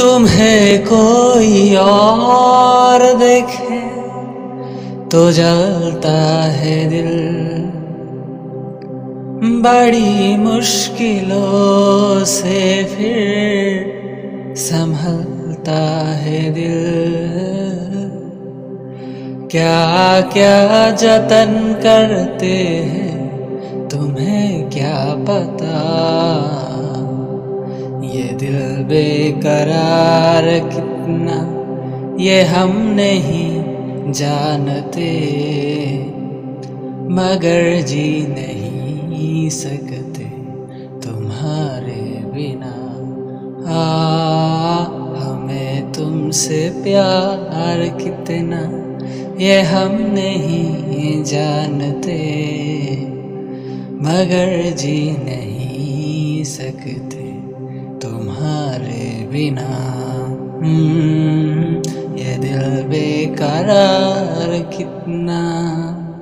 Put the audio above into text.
तुम्हें कोई और देखे तो जलता है दिल, बड़ी मुश्किलों से फिर संभलता है दिल। क्या क्या जतन करते हैं तुम्हें क्या पता, ये दिल बेकरार कितना ये हम नहीं जानते, मगर जी नहीं सकते तुम्हारे बिना। हमें तुमसे प्यार कितना ये हम नहीं जानते, मगर जी नहीं सकते तुम्हारे बिना। ये दिल बेकरार कितना।